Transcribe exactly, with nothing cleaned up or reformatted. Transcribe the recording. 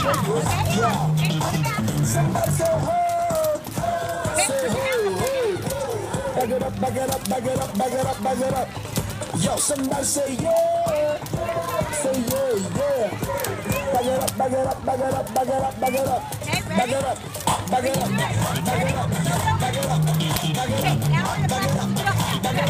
Somebody say ho. Say ho, ho. Back it up, back it up, back it up, back it up, back it up. Yo, somebody say yeah. Say yeah, yeah. Back it up, back it up, back it up, back it up, back it up. Back it up, back it up, back it up, back it up, back it up, back it up, back it up, back it up.